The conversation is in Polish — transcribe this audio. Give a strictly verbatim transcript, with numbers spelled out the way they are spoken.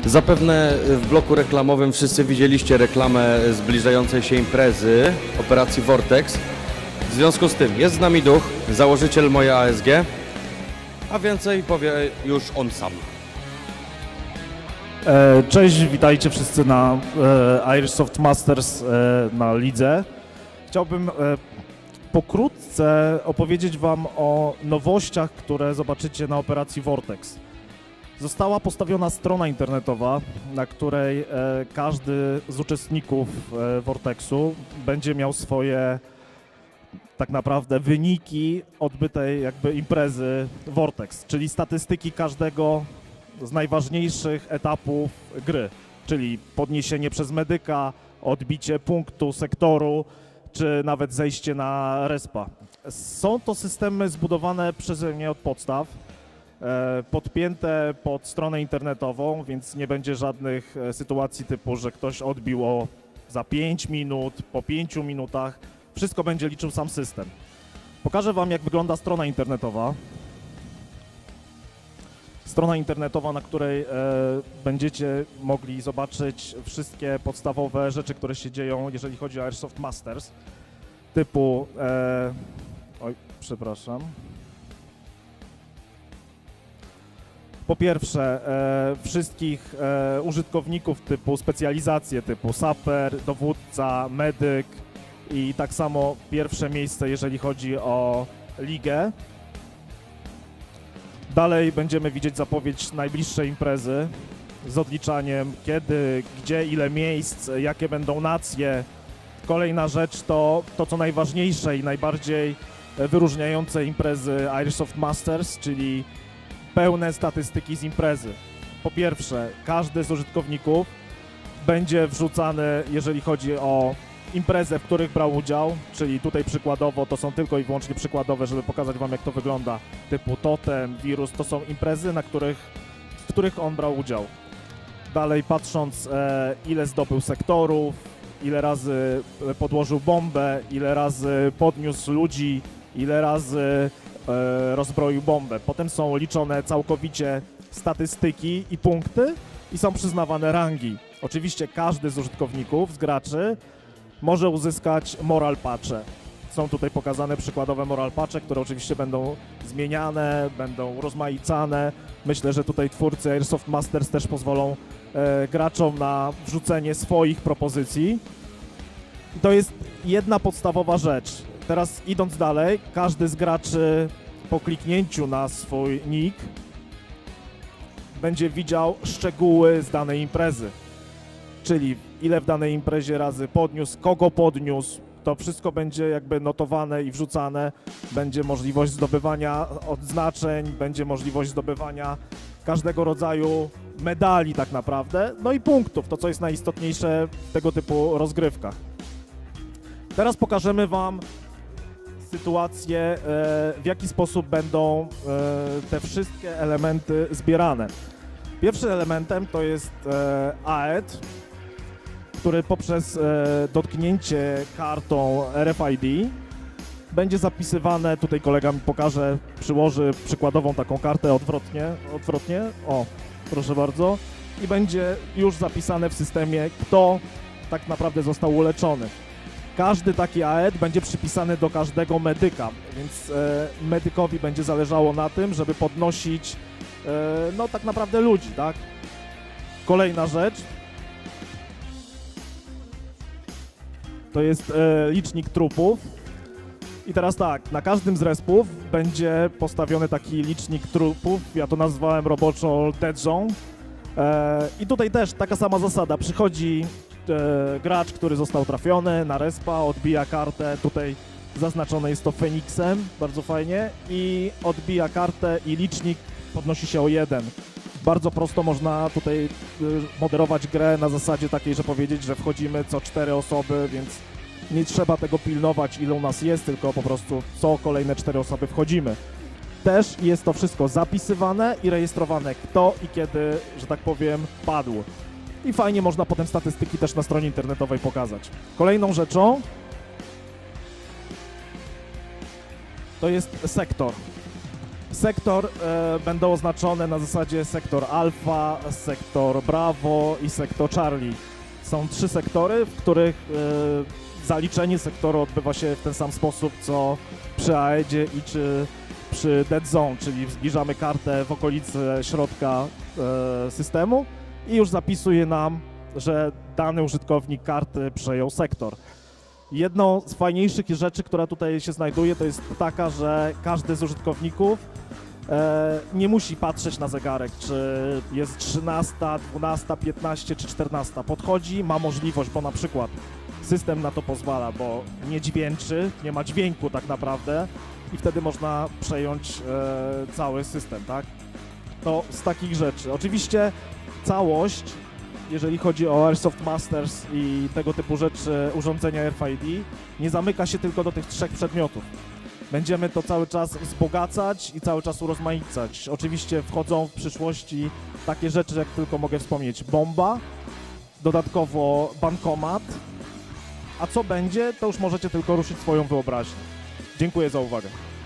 Zapewne w bloku reklamowym wszyscy widzieliście reklamę zbliżającej się imprezy operacji Vortex. W związku z tym jest z nami Duch, założyciel Moja A S G, a więcej powie już on sam. Cześć, witajcie wszyscy na Airsoft Masters na lidze. Chciałbym pokrótce opowiedzieć Wam o nowościach, które zobaczycie na operacji Vortex. Została postawiona strona internetowa, na której każdy z uczestników Vortexu będzie miał swoje tak naprawdę wyniki odbytej jakby imprezy Vortex, czyli statystyki każdego z najważniejszych etapów gry, czyli podniesienie przez medyka, odbicie punktu, sektoru, czy nawet zejście na respa. Są to systemy zbudowane przeze mnie od podstaw, podpięte pod stronę internetową, więc nie będzie żadnych sytuacji typu, że ktoś odbił o za pięć minut, po pięciu minutach. Wszystko będzie liczył sam system. Pokażę Wam, jak wygląda strona internetowa. Strona internetowa, na której e, będziecie mogli zobaczyć wszystkie podstawowe rzeczy, które się dzieją, jeżeli chodzi o Airsoft Masters, typu... E, oj, przepraszam. Po pierwsze, e, wszystkich e, użytkowników typu specjalizacje, typu saper, dowódca, medyk i tak samo pierwsze miejsce, jeżeli chodzi o ligę. Dalej będziemy widzieć zapowiedź najbliższej imprezy z odliczaniem kiedy, gdzie, ile miejsc, jakie będą nacje. Kolejna rzecz to to, co najważniejsze i najbardziej wyróżniające imprezy Airsoft Masters, czyli pełne statystyki z imprezy. Po pierwsze, każdy z użytkowników będzie wrzucany, jeżeli chodzi o imprezę, w których brał udział, czyli tutaj przykładowo to są tylko i wyłącznie przykładowe, żeby pokazać Wam, jak to wygląda, typu Totem, Wirus, to są imprezy, na których, w których on brał udział. Dalej patrząc, e, ile zdobył sektorów, ile razy podłożył bombę, ile razy podniósł ludzi, ile razy e, rozbroił bombę. Potem są liczone całkowicie statystyki i punkty i są przyznawane rangi. Oczywiście każdy z użytkowników, z graczy, może uzyskać moral patche. Są tutaj pokazane przykładowe moral patche, które oczywiście będą zmieniane, będą rozmaicane. Myślę, że tutaj twórcy Airsoft Masters też pozwolą e, graczom na wrzucenie swoich propozycji. I to jest jedna podstawowa rzecz. Teraz idąc dalej, każdy z graczy po kliknięciu na swój nick będzie widział szczegóły z danej imprezy. Czyli ile w danej imprezie razy podniósł, kogo podniósł, to wszystko będzie jakby notowane i wrzucane. Będzie możliwość zdobywania odznaczeń, będzie możliwość zdobywania każdego rodzaju medali tak naprawdę, no i punktów, to co jest najistotniejsze w tego typu rozgrywkach. Teraz pokażemy Wam sytuację, w jaki sposób będą te wszystkie elementy zbierane. Pierwszym elementem to jest A E D, który poprzez e, dotknięcie kartą R F I D będzie zapisywane, tutaj kolega mi pokaże, przyłoży przykładową taką kartę odwrotnie, odwrotnie, o, proszę bardzo, i będzie już zapisane w systemie, kto tak naprawdę został uleczony. Każdy taki A E D będzie przypisany do każdego medyka, więc e, medykowi będzie zależało na tym, żeby podnosić, e, no tak naprawdę ludzi, tak? Kolejna rzecz. To jest e, licznik trupów i teraz tak, na każdym z respów będzie postawiony taki licznik trupów, ja to nazwałem roboczo Dead Zone e, i tutaj też taka sama zasada, przychodzi e, gracz, który został trafiony na respa, odbija kartę, tutaj zaznaczone jest to Feniksem, bardzo fajnie, i odbija kartę i licznik podnosi się o jeden. Bardzo prosto można tutaj moderować grę na zasadzie takiej, że powiedzieć, że wchodzimy co cztery osoby, więc nie trzeba tego pilnować, ile u nas jest, tylko po prostu co kolejne cztery osoby wchodzimy. Też jest to wszystko zapisywane i rejestrowane, kto i kiedy, że tak powiem, padł. I fajnie można potem statystyki też na stronie internetowej pokazać. Kolejną rzeczą to jest sektor. Sektor e, będą oznaczone na zasadzie sektor Alfa, sektor Bravo i sektor Charlie. Są trzy sektory, w których e, zaliczenie sektoru odbywa się w ten sam sposób, co przy A E D zie i czy przy Dead Zone, czyli zbliżamy kartę w okolicy środka e, systemu i już zapisuje nam, że dany użytkownik karty przejął sektor. Jedną z fajniejszych rzeczy, która tutaj się znajduje, to jest taka, że każdy z użytkowników e, nie musi patrzeć na zegarek, czy jest trzynasta, dwunasta, piętnaście czy czternasta. Podchodzi, ma możliwość, bo na przykład system na to pozwala, bo nie dźwięczy, nie ma dźwięku tak naprawdę i wtedy można przejąć e, cały system, tak? To z takich rzeczy. Oczywiście całość, jeżeli chodzi o Airsoft Masters i tego typu rzeczy, urządzenia R F I D, nie zamyka się tylko do tych trzech przedmiotów. Będziemy to cały czas wzbogacać i cały czas urozmaicać. Oczywiście wchodzą w przyszłości takie rzeczy, jak tylko mogę wspomnieć, bomba, dodatkowo bankomat, a co będzie, to już możecie tylko ruszyć swoją wyobraźnię. Dziękuję za uwagę.